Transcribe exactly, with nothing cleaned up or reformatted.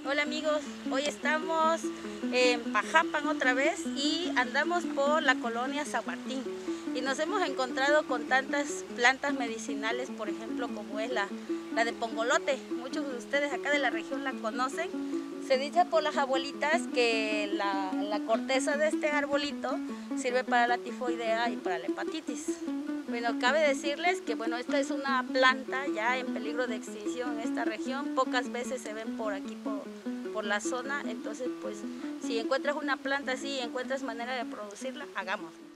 Hola amigos, hoy estamos en Pajapan otra vez y andamos por la colonia San Martín y nos hemos encontrado con tantas plantas medicinales, por ejemplo como es la, la de pongolote. Muchos de ustedes acá de la región la conocen. Se dice por las abuelitas que la, la corteza de este arbolito sirve para la tifoidea y para la hepatitis. Bueno, cabe decirles que bueno, esta es una planta ya en peligro de extinción en esta región. Pocas veces se ven por aquí, por, por la zona. Entonces, pues, si encuentras una planta así y encuentras manera de producirla, hagámoslo.